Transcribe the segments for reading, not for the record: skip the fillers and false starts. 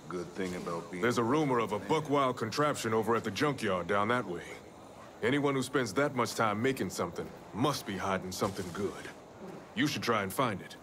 good thing about being... There's a rumor of a buck-wild contraption over at the junkyard down that way. Anyone who spends that much time making something must be hiding something good. You should try and find it.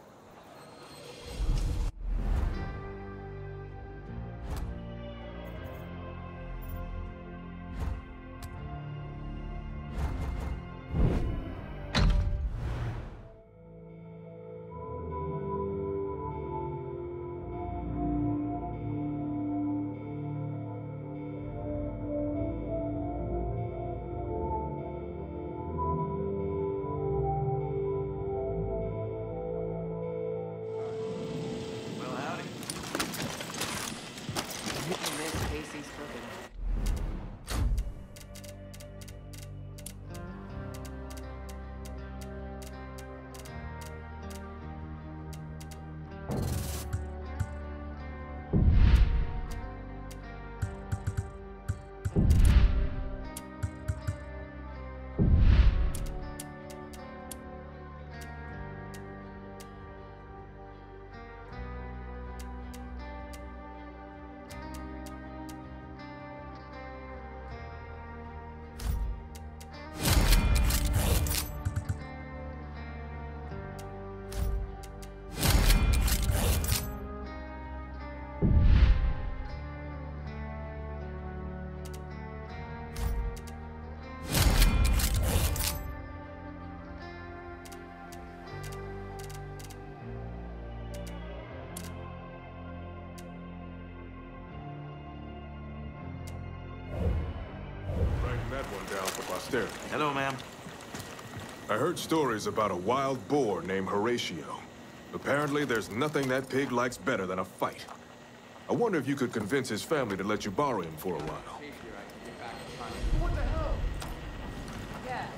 Hello, ma'am. I heard stories about a wild boar named Horatio. Apparently, there's nothing that pig likes better than a fight. I wonder if you could convince his family to let you borrow him for a while. What the hell? Yeah.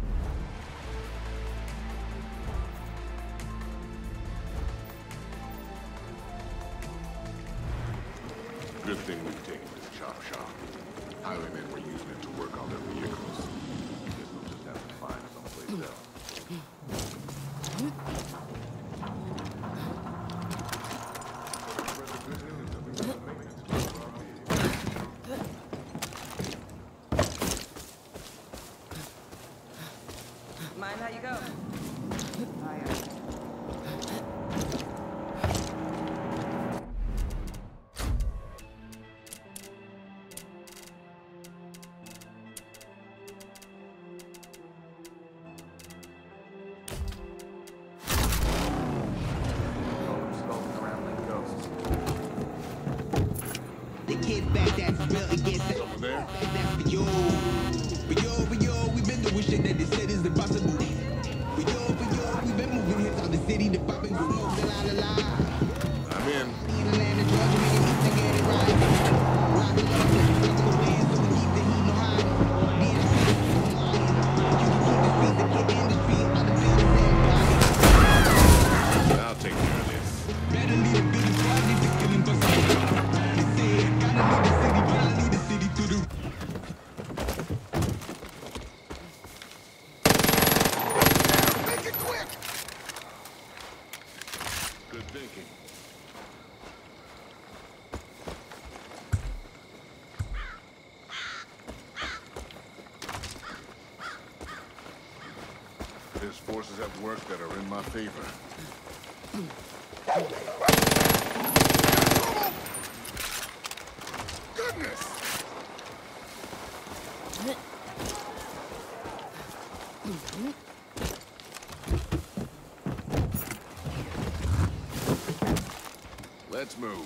Good thing we've taken this chop shop. Highwaymen were using it to work on their vehicles. Guess we'll just have to find someplace else. Mind how you go? There's forces at work that are in my favor. Goodness! Let's move.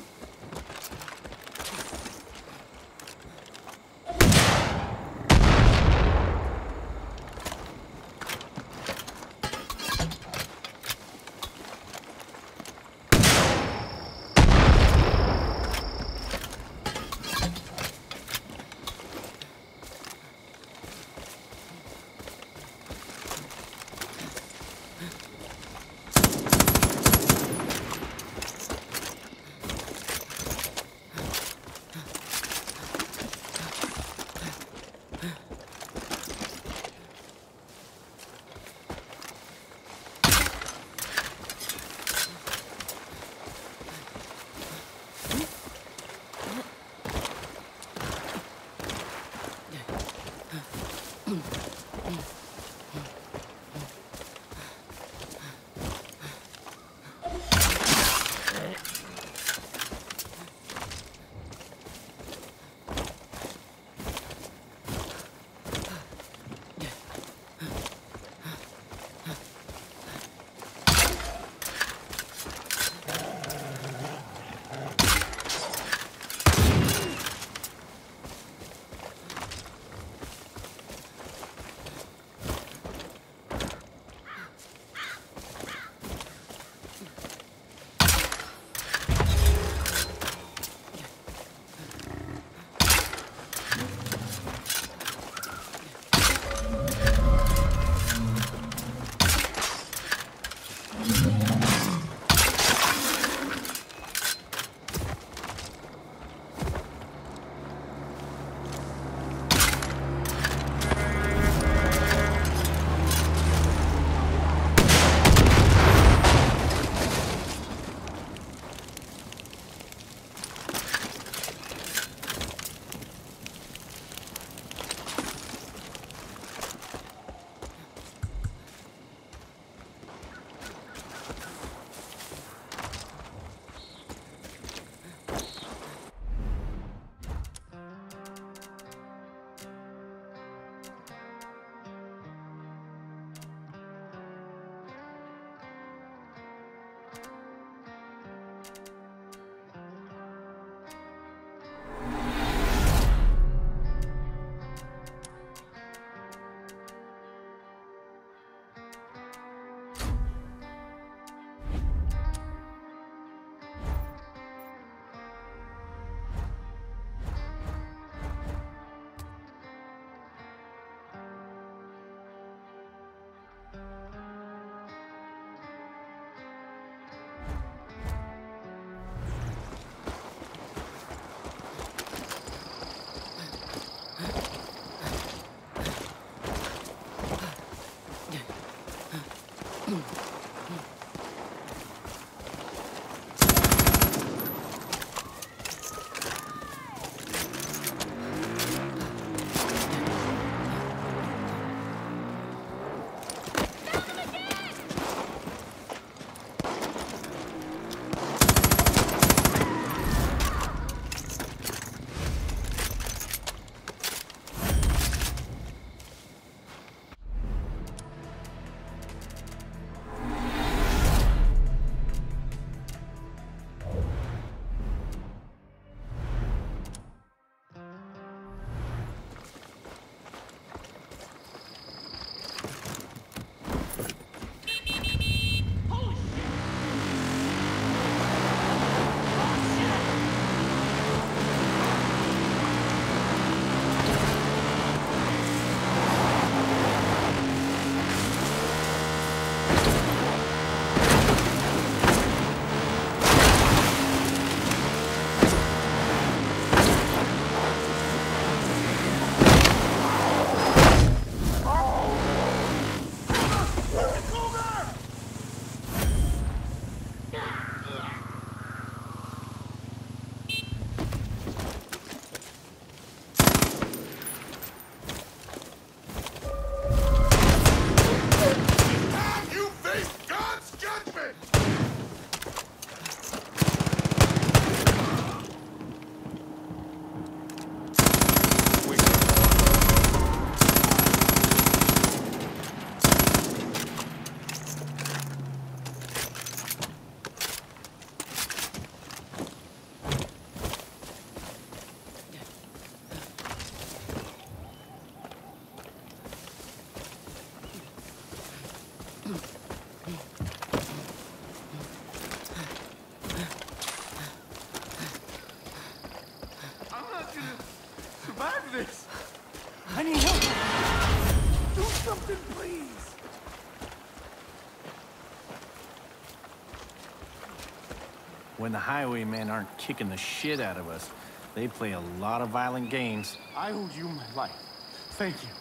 this! I need help! Do something, please! When the Highwaymen aren't kicking the shit out of us, they play a lot of violent games. I owe you my life. Thank you.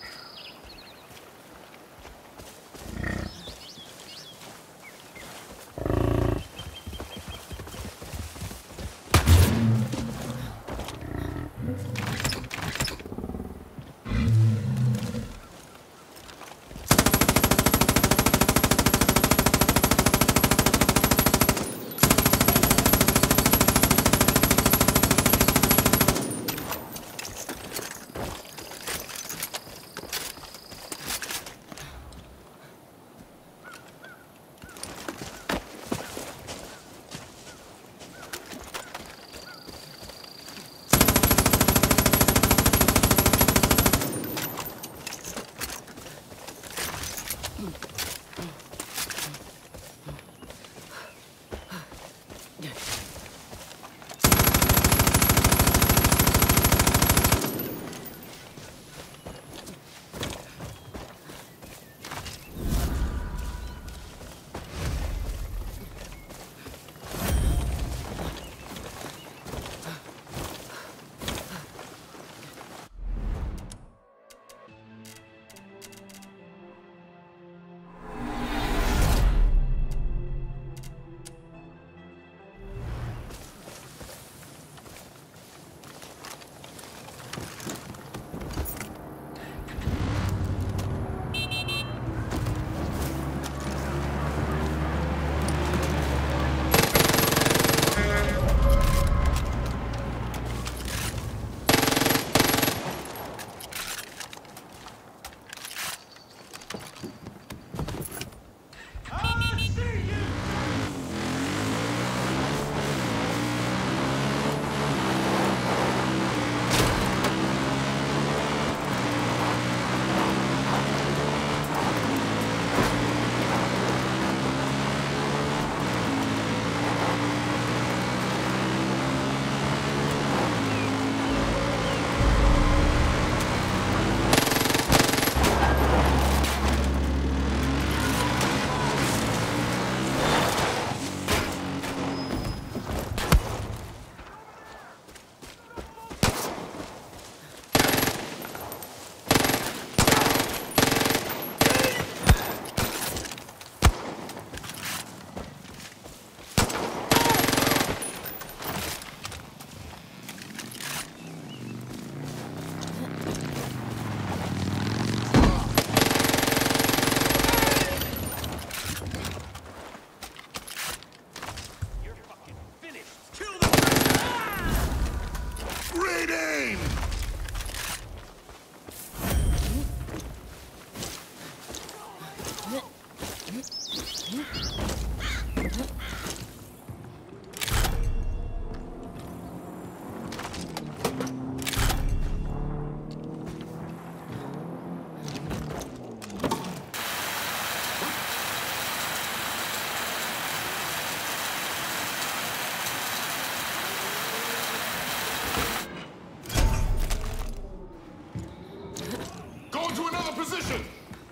Position!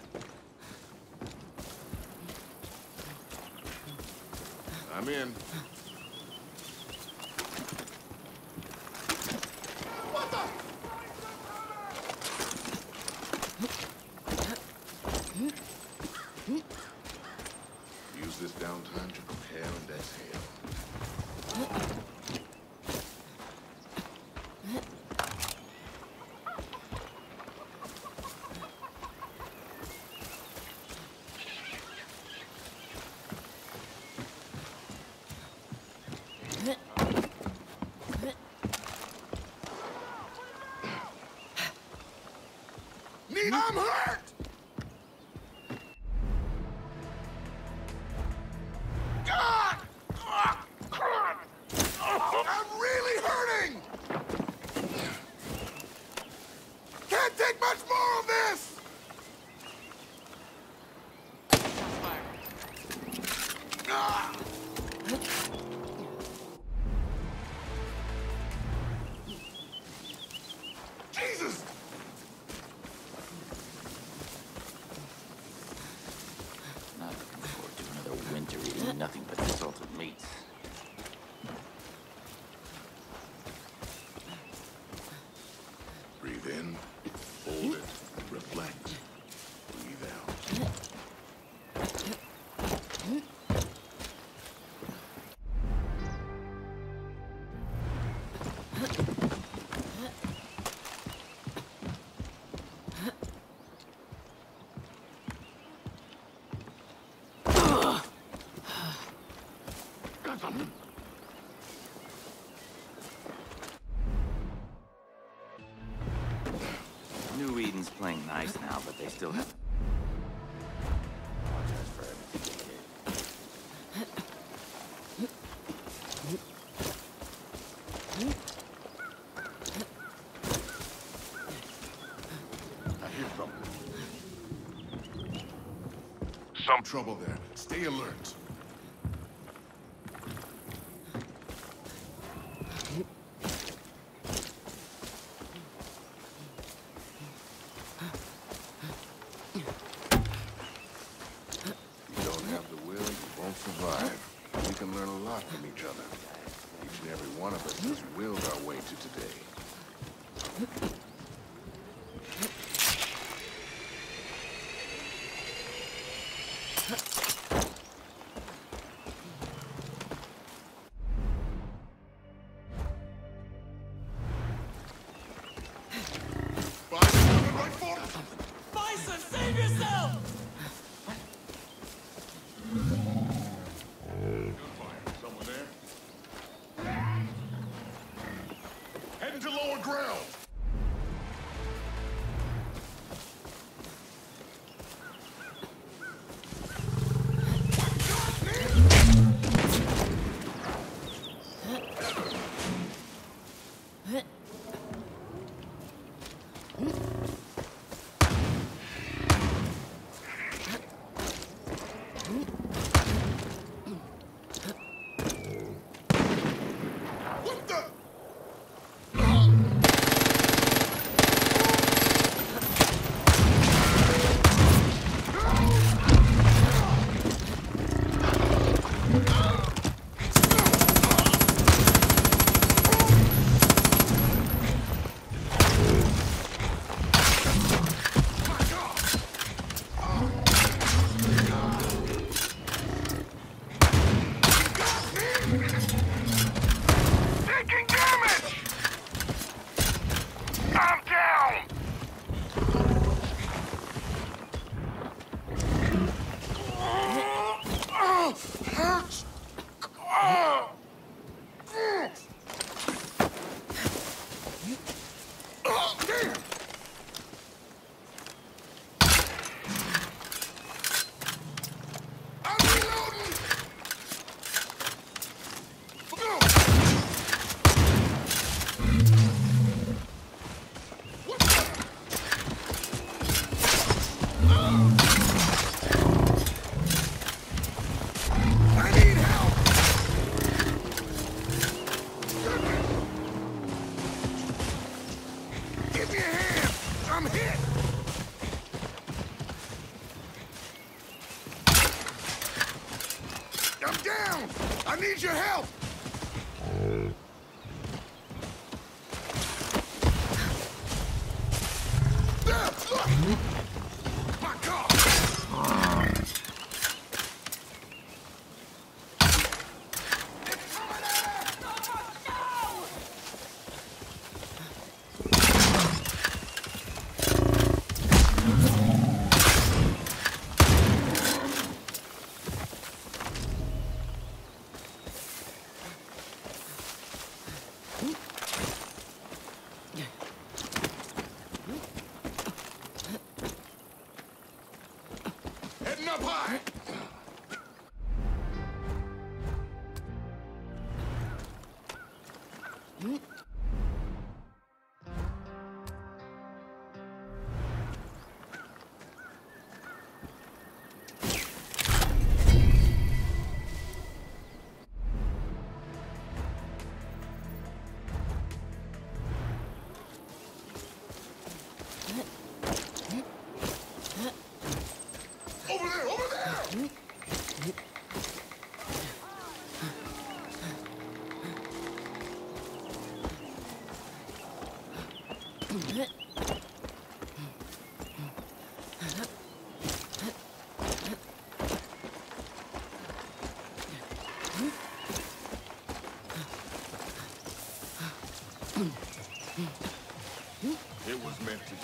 I'm in. What the? Use this downtime to prepare and exhale. I'm hurt! God! I'm really hurting! Can't take much more of this! New Eden's playing nice now, but they still have... Apologize for everything I hear trouble. Some trouble there. Stay alert. Survive. We can learn a lot from each other. Each and every one of us has willed our way to today. Bison, coming right for us! Bison, save yourself! Someone there? Heading to lower ground! I need your help! There! Look! My car! It's coming in! Go! Heading up high! Over there! Over there! It was meant to be.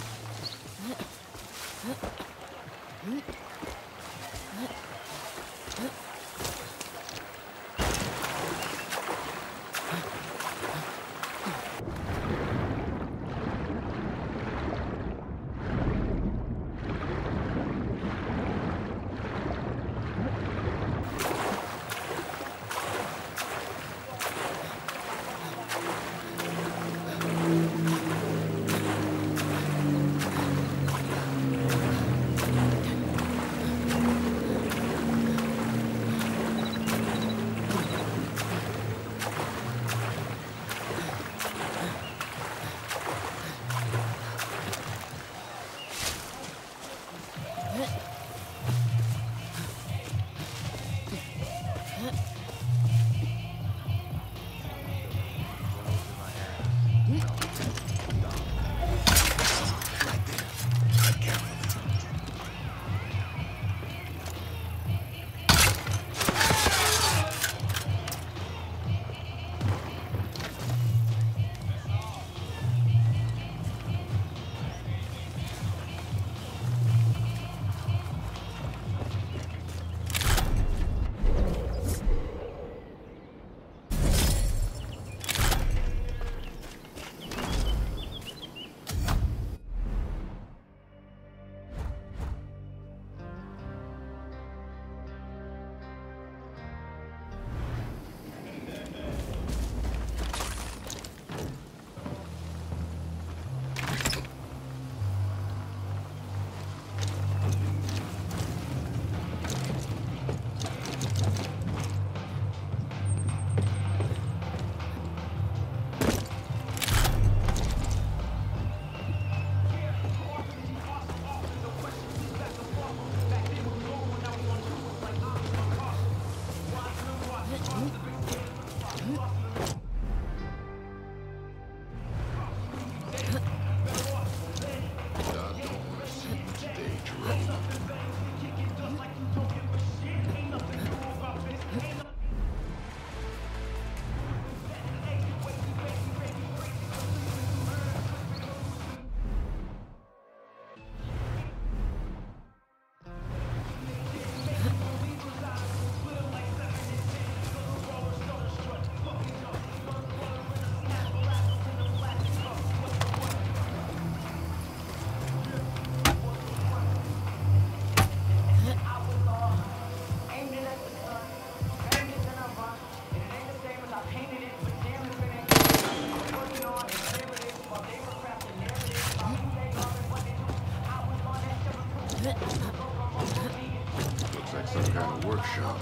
Some kind of workshop.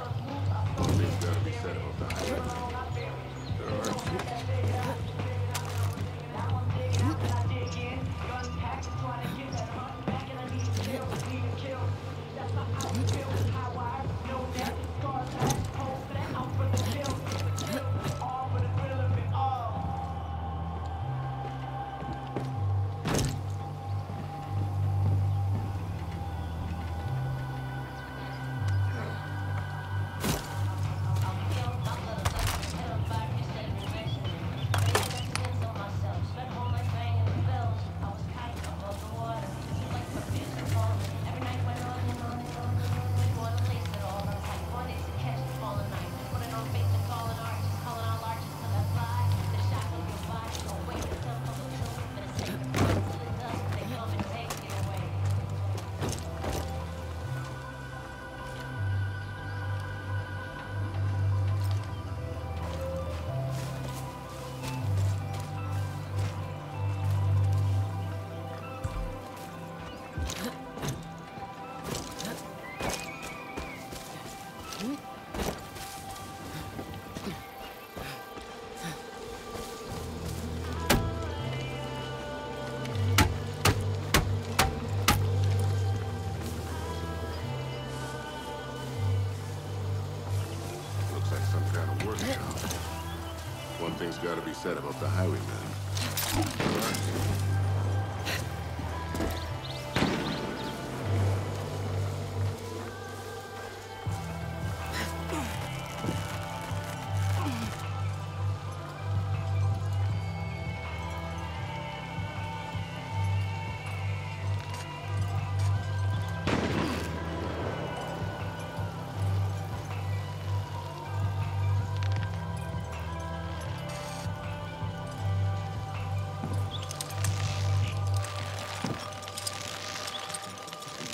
One thing's gotta be said about the Highwaymen. There are One thing's gotta be said about the Highwaymen.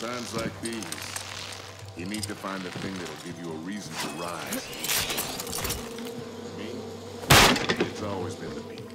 Times like these, you need to find the thing that'll give you a reason to rise. Me? It's always been the people.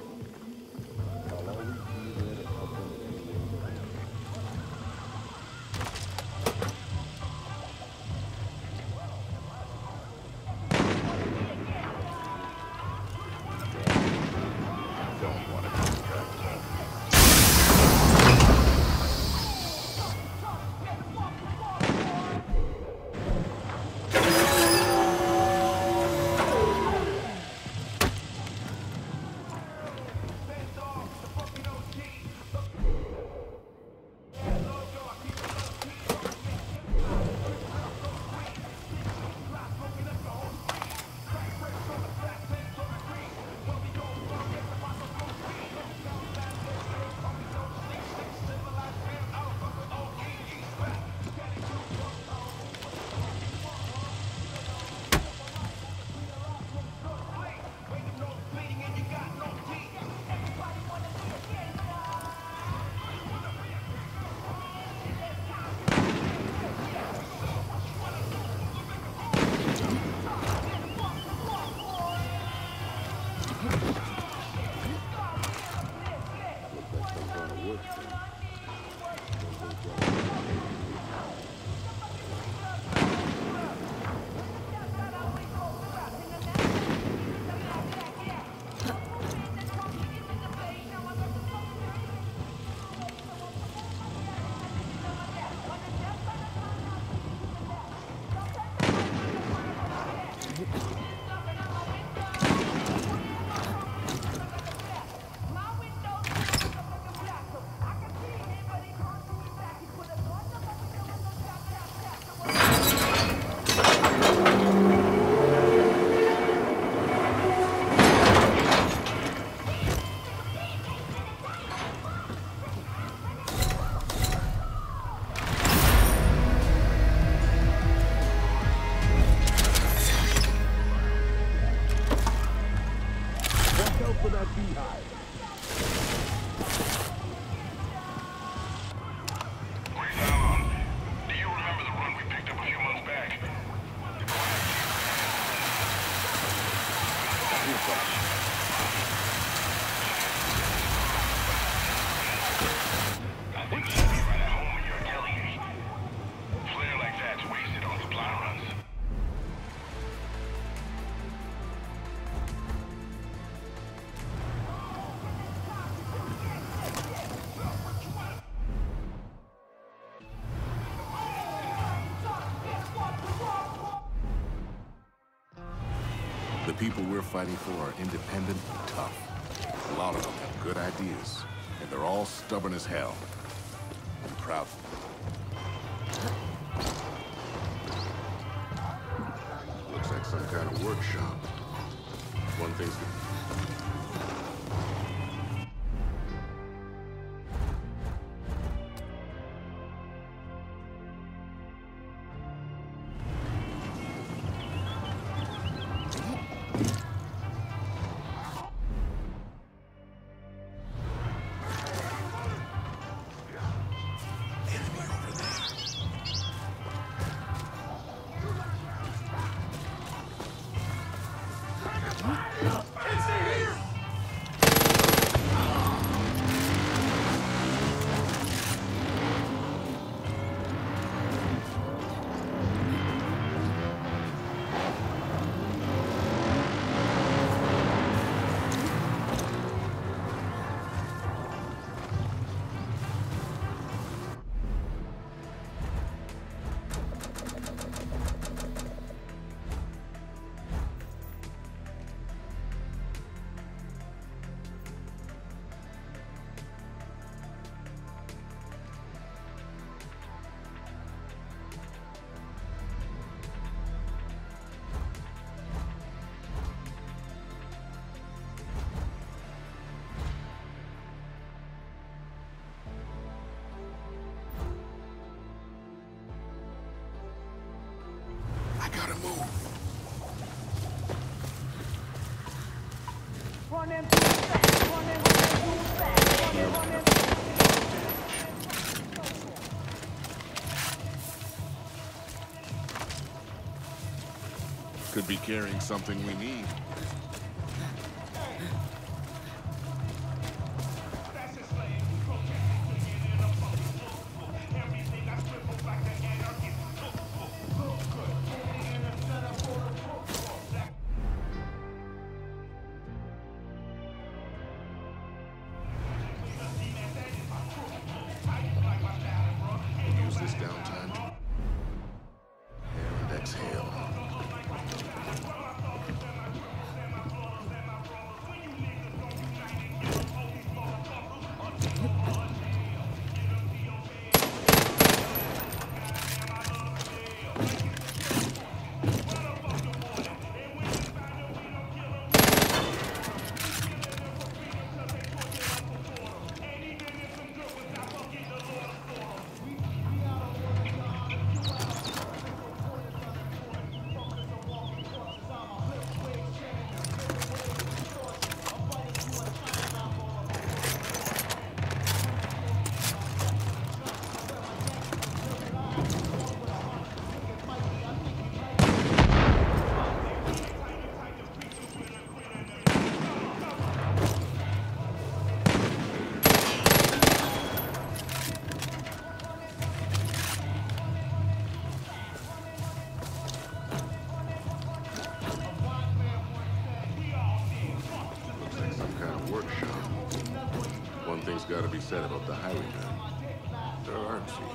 The people we're fighting for are independent and tough. A lot of them have good ideas, and they're all stubborn as hell. I'm proud of them. Looks like some kind of workshop. One thing's good. Could be carrying something we need. Use this downtime to inhale and exhale. Workshop. One thing's got to be said about the Highwaymen. They're artsy.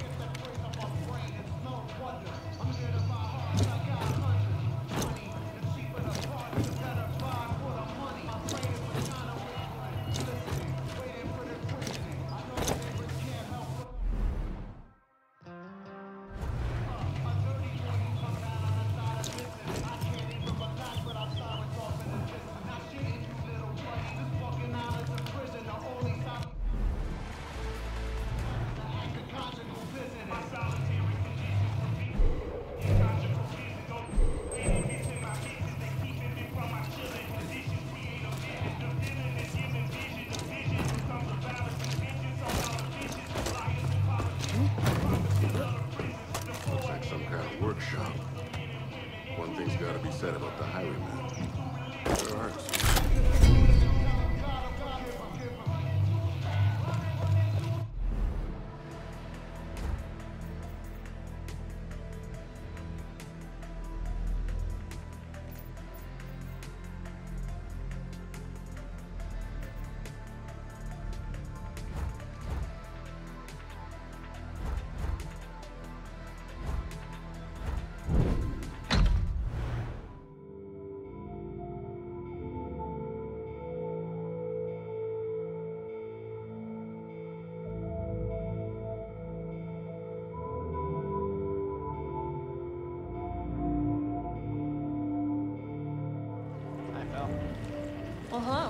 Workshop. One thing's got to be said about the Highwaymen. They're artsy. Well, hello.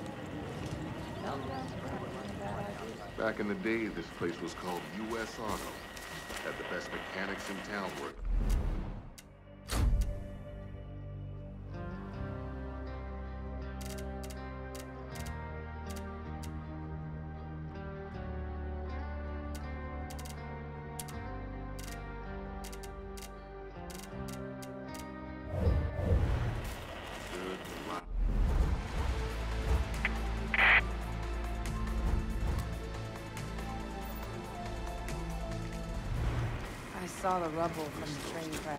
Back in the day, this place was called U.S. Auto. Had the best mechanics in town work. I saw the rubble from the train track.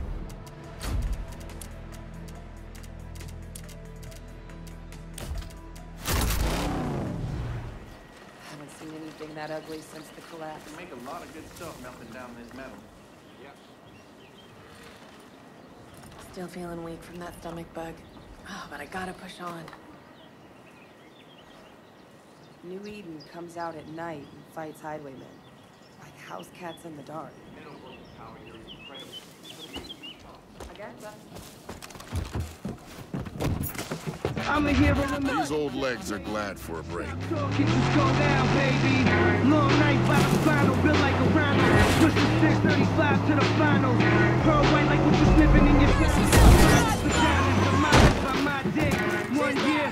Haven't seen anything that ugly since the collapse. You make a lot of good stuff melting down this metal. Yep. Still feeling weak from that stomach bug. Oh, but I gotta push on. New Eden comes out at night and fights Highwaymen. Like house cats in the dark. I gotcha. I'm a hero in the These old legs are glad for a break. Talking just go down, baby. Long night by the final, built like a rhino. Push the 635 to the finals. Pearl white like what you sniffing in your face. Pajamas, the mileage by my dick. 1 year.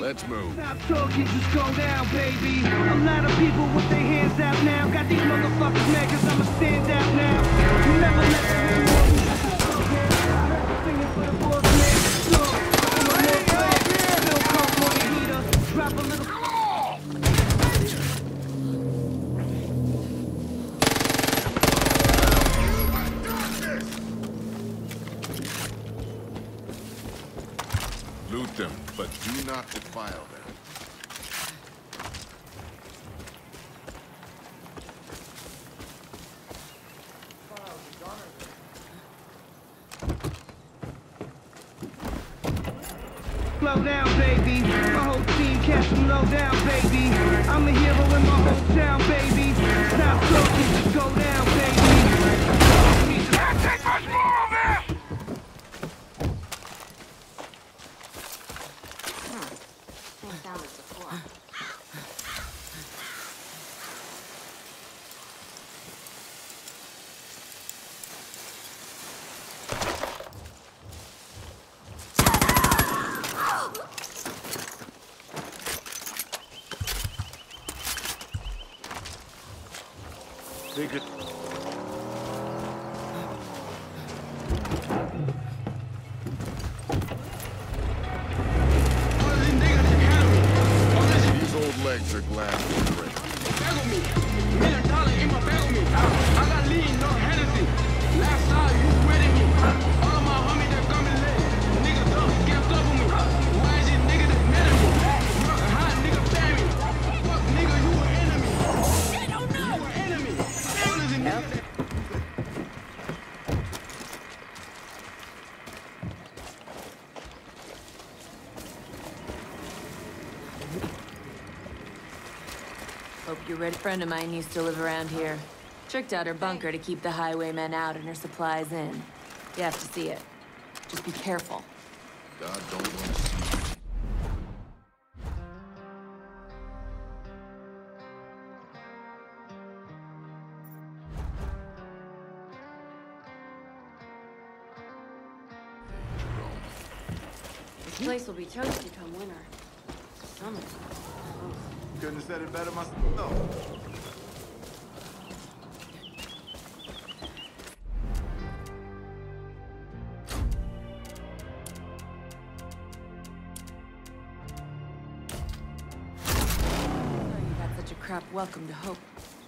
Let's move. Stop talking, just go down, baby. A lot of people with their hands out now. Got these motherfuckers mad cause I'ma stand out now. You never let the hell know you just a fuckhead. I heard you singing for the boss man. Look, I'm a more player. Still coke on the heater. Drop a little. Loot them, but do not defile them. Slow down, baby. My whole team catch them low down, baby. I'm a hero in my hometown, baby. Stop talking, just go down, baby. Can't take much more of this! They could... These old legs are glad to break. Bag on me. $1 million in my bag on me. I got lean, no Hennessy. Last time you sweating me. All of my homies that come in late. Nigga dumb, kept up on me. Why is this nigga that mad at me? Work hot, nigga pay me. Fuck nigga, you an enemy. They don't know. You an enemy. All is a nigga that... Hope you're ready. A friend of mine used to live around here. Tricked out her bunker to keep the highwaymen out and her supplies in. You have to see it. Just be careful. God don't want to see you. This place will be toasty come winter. Summer. Couldn't have said it better myself. Sorry you got such a crap welcome to hope.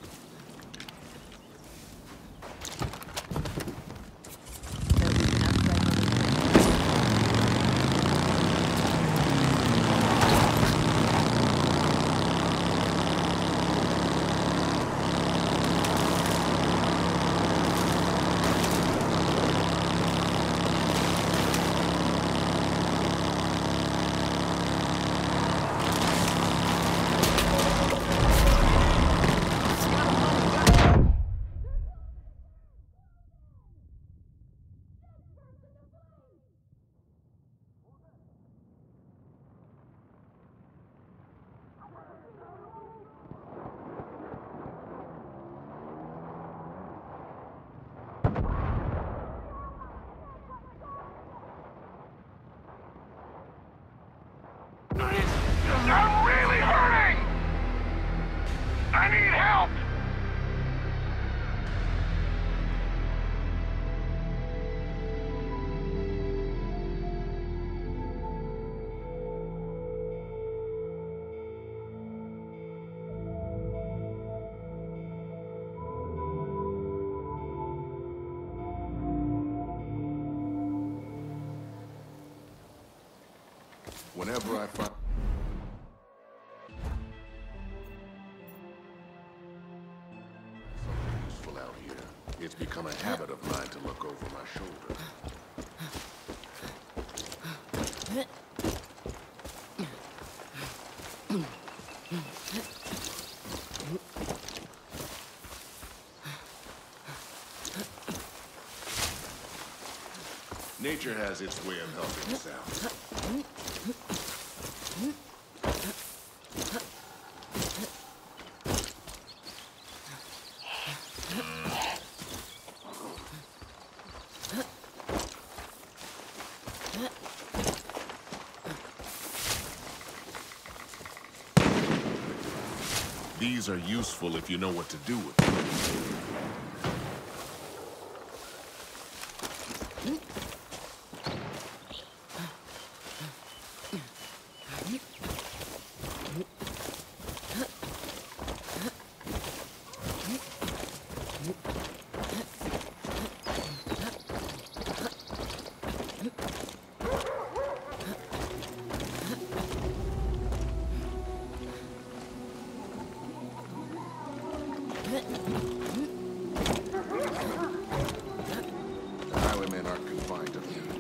I'm really hurting! I need help! Whenever I find something useful out here, it's become a habit of mine to look over my shoulder. Nature has its way of helping us out. These are useful if you know what to do with them. The highwaymen aren't confined to me.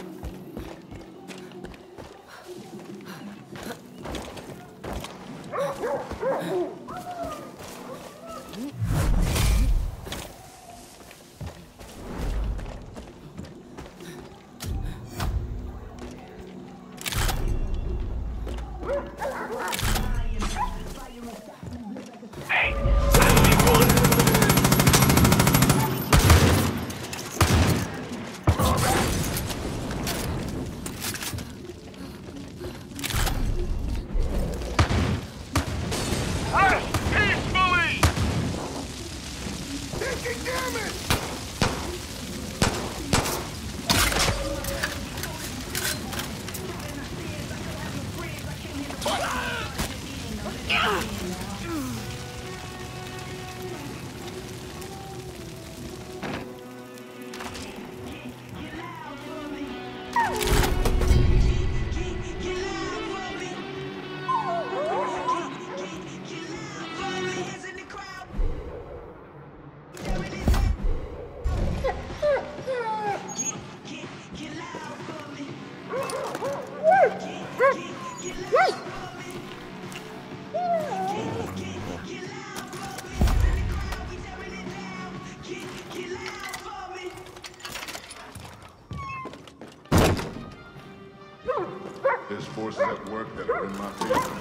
There's forces at work that are in my favor.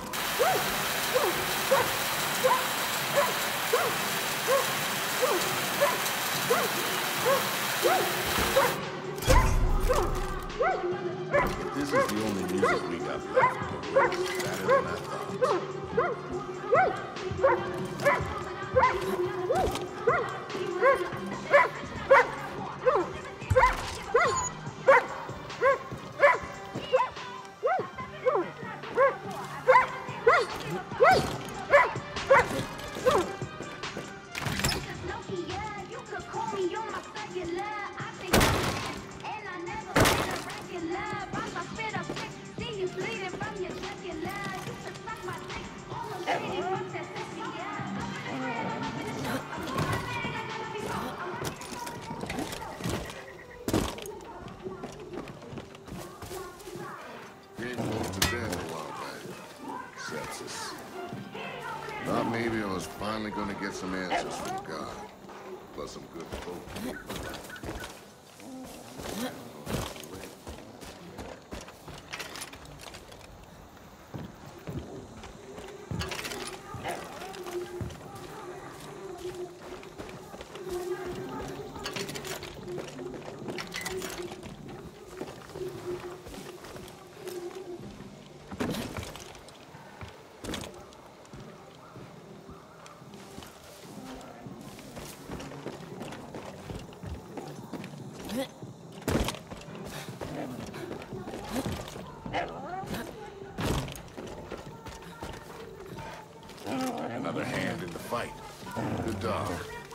If this is the only music we got left, the road is better than I thought. Thought maybe I was finally gonna get some answers from God. Plus some good folk. Another hand in the fight. Good dog.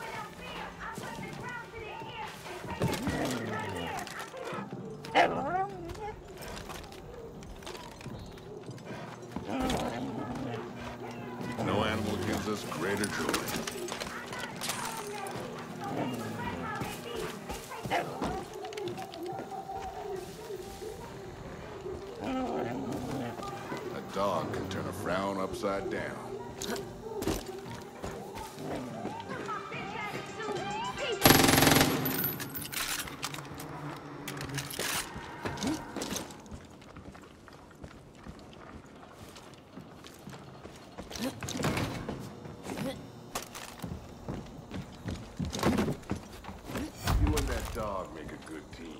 No animal gives us greater joy. A dog can turn a frown upside down. You and that dog make a good team.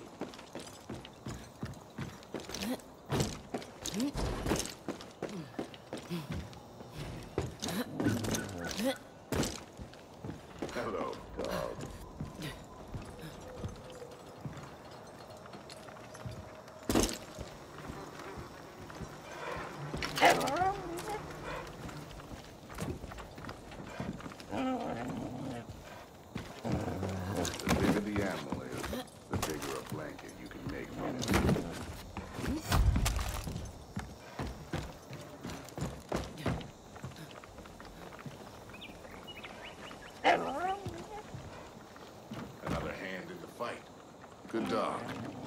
Hello, dog. The bigger the animal is, the bigger a blanket you can make from it. Another hand in the fight. Good dog.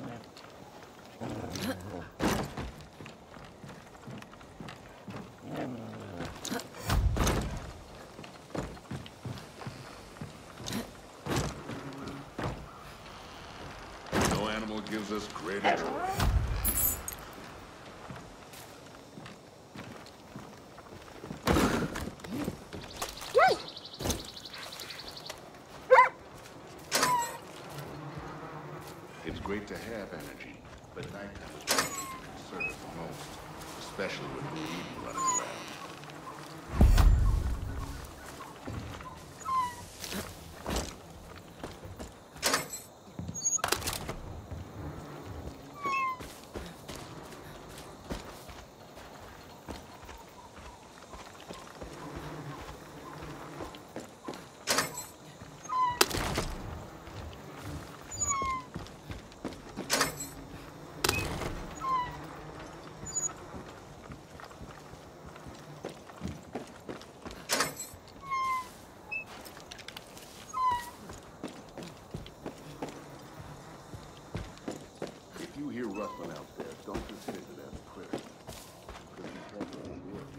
No animal gives us greater joy. It's great to have energy, but nighttime is when you can conserve it the most, especially with the weed running around. If you hear rustling out there, don't dismiss it as a critter. Could be possible to do it.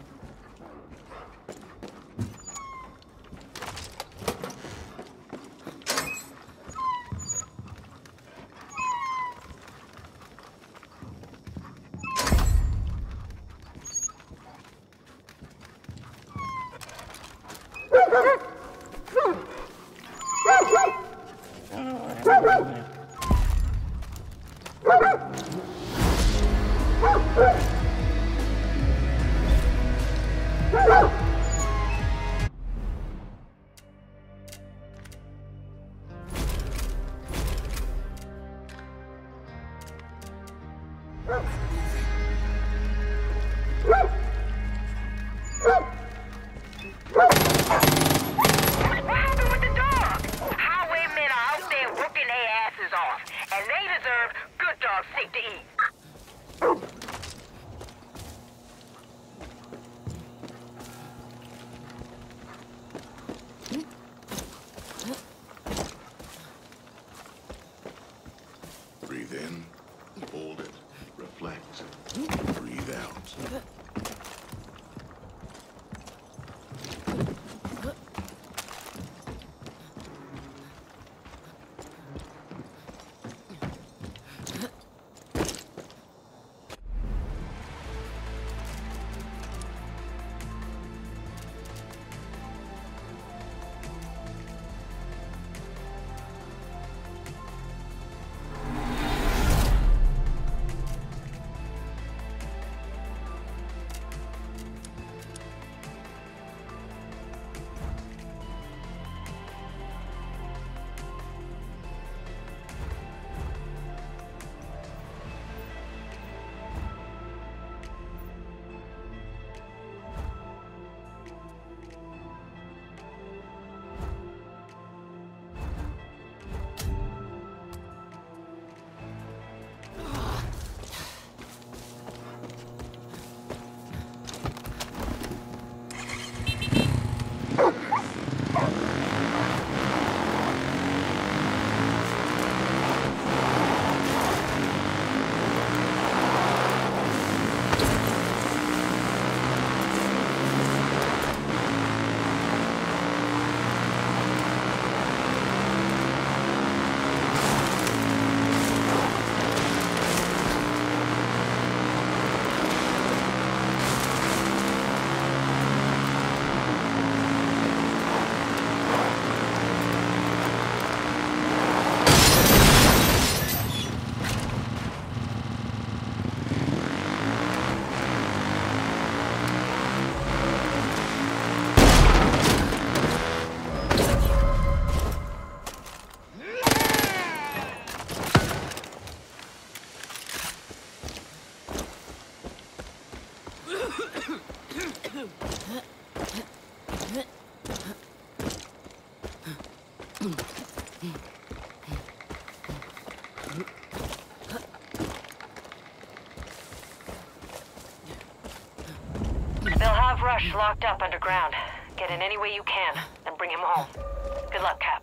They'll have Rush locked up underground. Get in any way you can, and bring him home. Good luck, Cap.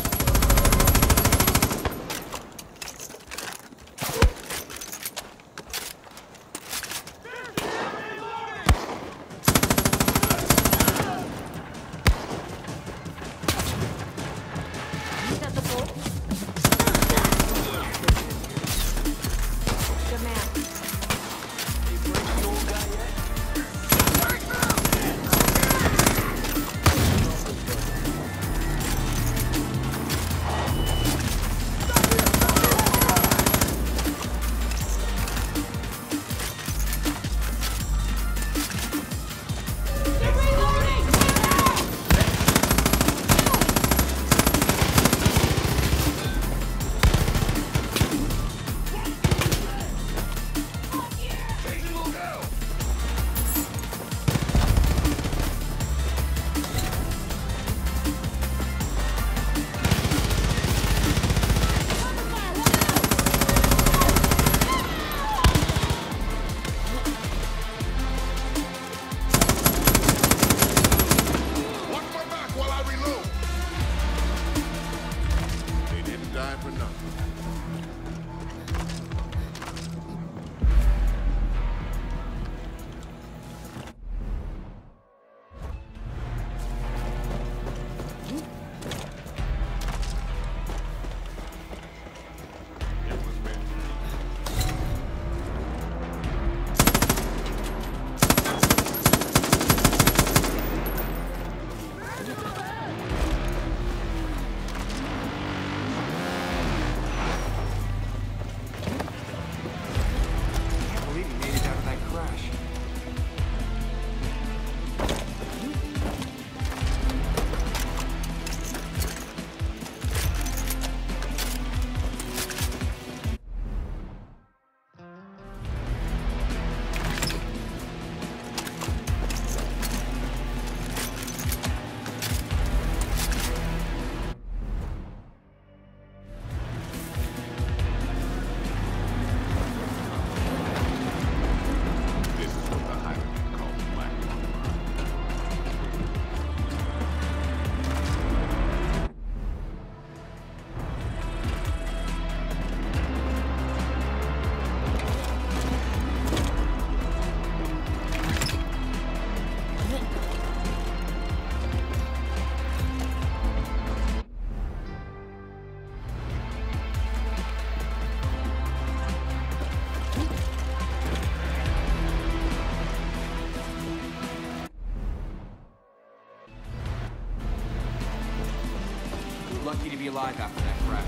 Lucky to be alive after that crash.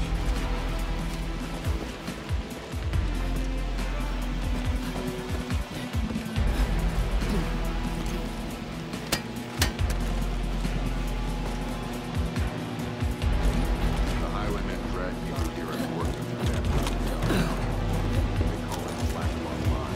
The Highwaymen dragged me through here and worked into them. They call it Black Line.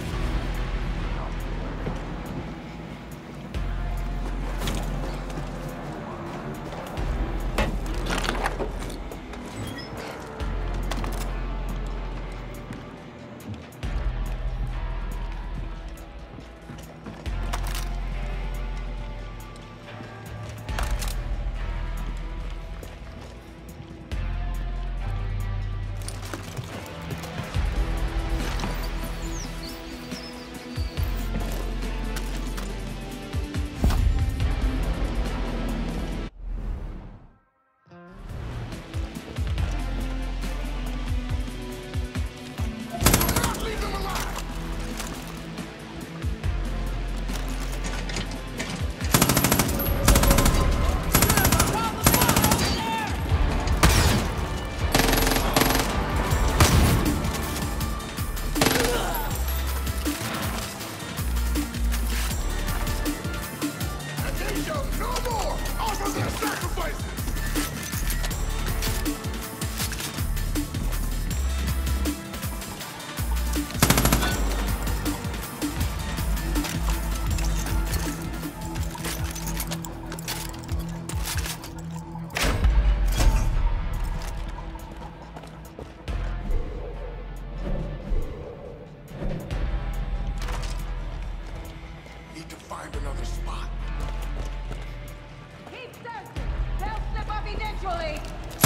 eventually!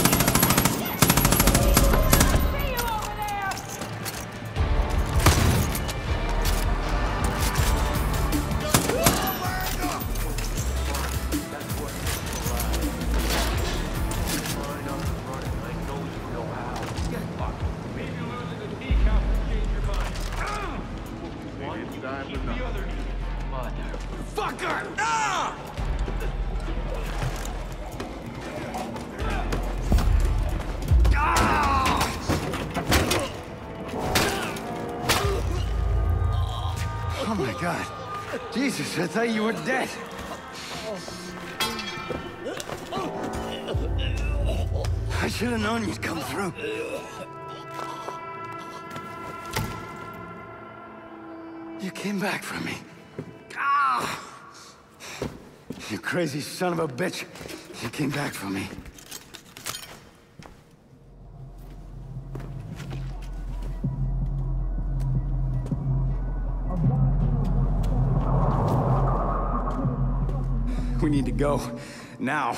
See you over there! Fucker! Ah! Oh my God. Jesus, I thought you were dead. I should have known you'd come through. You came back for me. Ah! You crazy son of a bitch. You came back for me. We need to go. Now.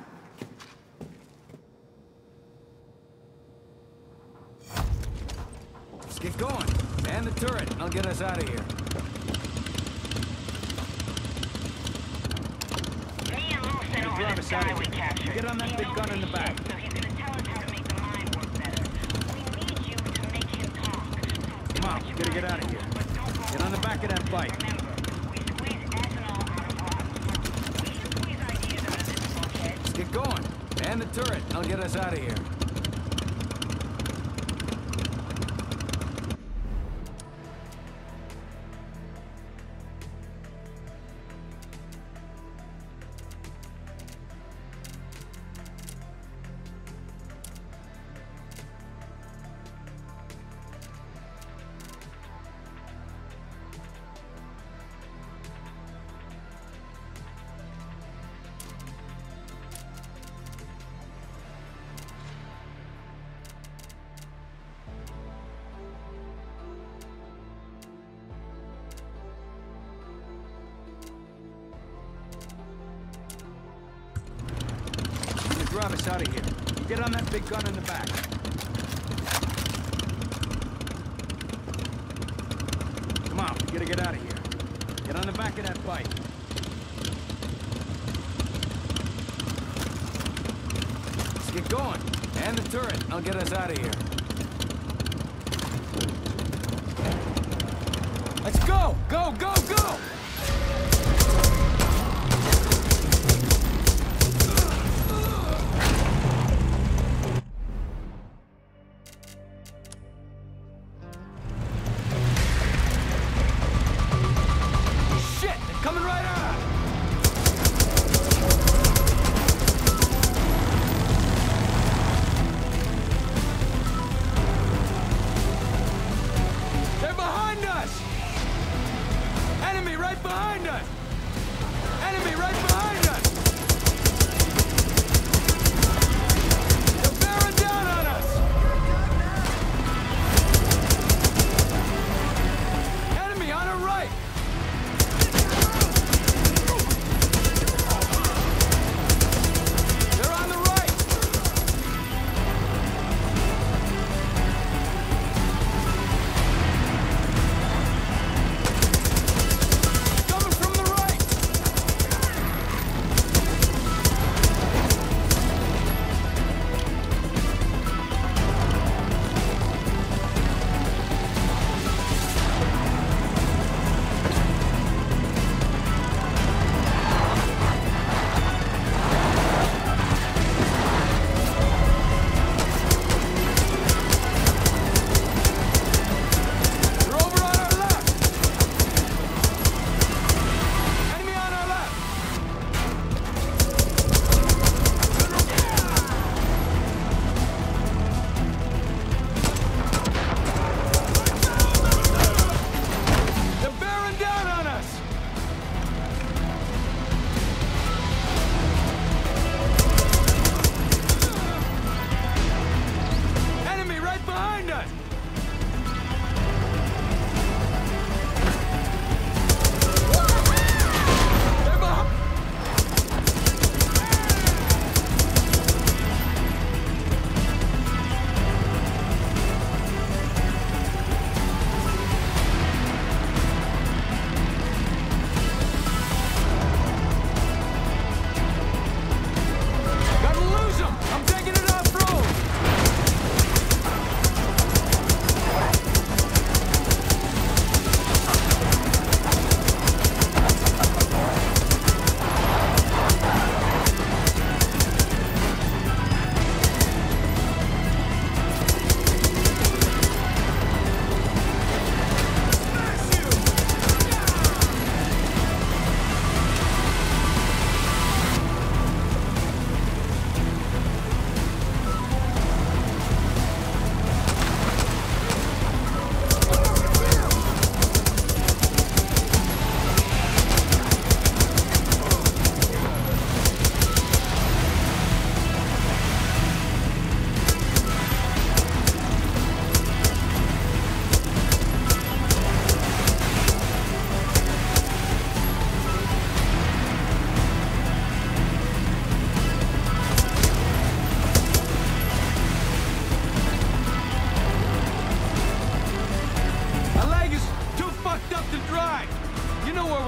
Let's get going. Man the turret. I'll get us out of here. Drive us out of here. Get on that big gun in the back. So he's gonna tell us how to make the mine work better. We need you to make him talk. Come on, we gotta get out of here. Get on the back of that bike. Let's get going. Man the turret. I'll get us out of here. Drive us out of here. Get on that big gun in the back. Come on, we gotta get out of here. Get on the back of that bike. Let's get going. Man the turret. I'll get us out of here. Let's go! Go, go, go!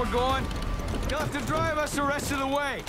we're going. You'll have to drive us the rest of the way.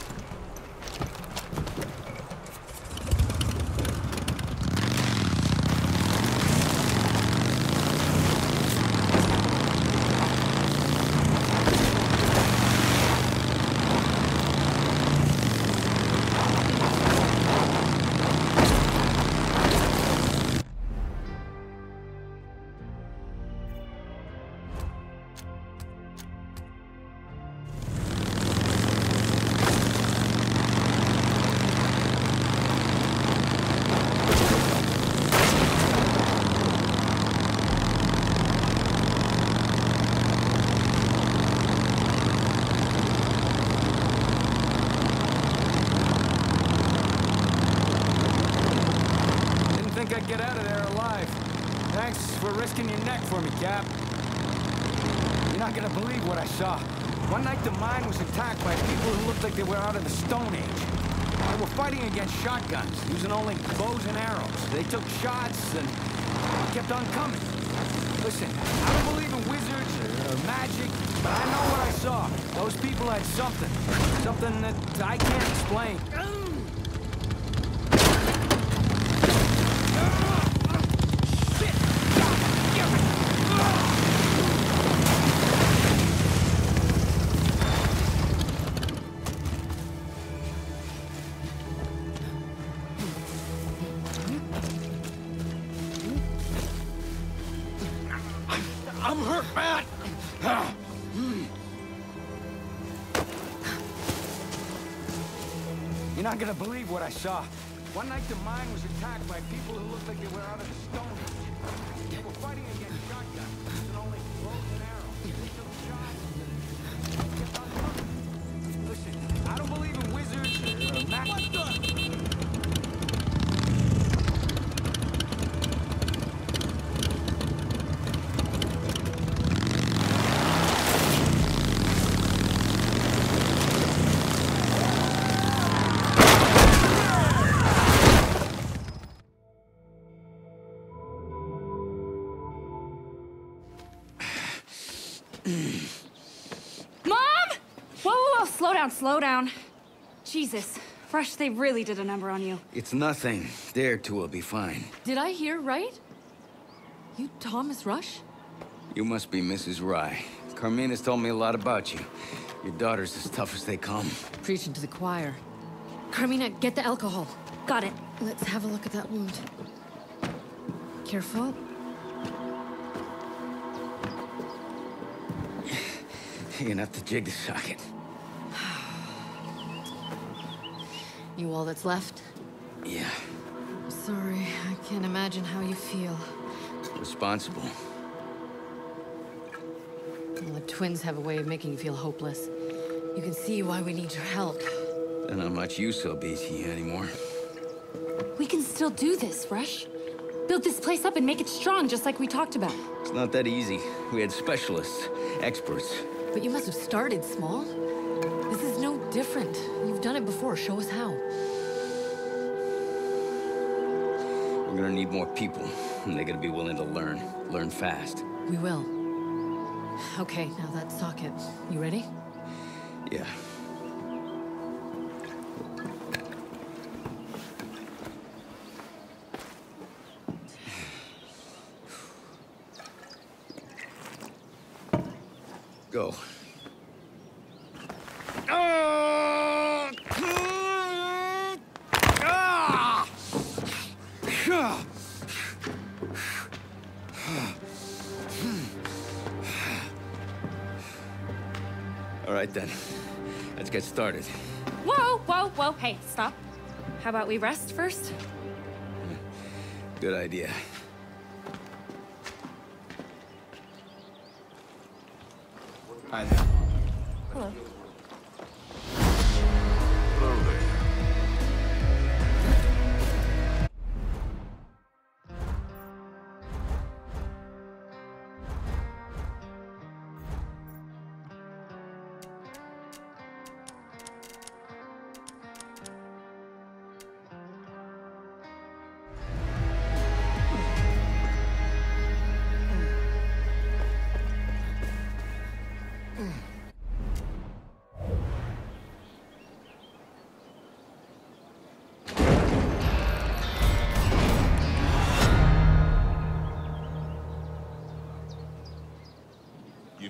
I'd get out of there alive. Thanks for risking your neck for me, Cap. You're not gonna believe what I saw. One night the mine was attacked by people who looked like they were out of the Stone Age. They were fighting against shotguns, using only bows and arrows. They took shots and kept on coming. Listen, I don't believe in wizards or magic, but I know what I saw. Those people had something. Something that I can't explain. I'm hurt bad! You're not gonna believe what I saw. One night the mine was attacked by people who looked like they were out of the Stone Age. They were fighting against shotguns, using only bows and arrows. They took shots and kept on coming. Listen, I don't believe in wizards or magic. What the? Mom! Whoa, whoa, whoa, slow down, slow down. Jesus, Fresh, they really did a number on you. It's nothing. Dare two will be fine. Did I hear right? You Thomas Rush? You must be Mrs. Rye. Carmina's told me a lot about you. Your daughter's as tough as they come. Preaching to the choir. Carmina, get the alcohol. Got it. Let's have a look at that wound. Careful. You're gonna have to jig the socket. You all that's left? Yeah. Sorry, I can't imagine how you feel. Responsible. Well, the twins have a way of making you feel hopeless. You can see why we need your help. Don't know how much use will be to you anymore. We can still do this, Fresh. Build this place up and make it strong, just like we talked about. It's not that easy. We had specialists, experts. But you must have started small. This is no different. You've done it before. Show us how. We're gonna need more people, and they're gonna be willing to learn. Learn fast. We will. Okay, now that socket. You ready? Yeah. Go. All right, then. Let's get started. Whoa, whoa, whoa. Hey, stop. How about we rest first? Good idea. Hi there. Hello. Hello there.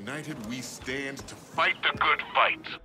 United we stand to fight the good fight.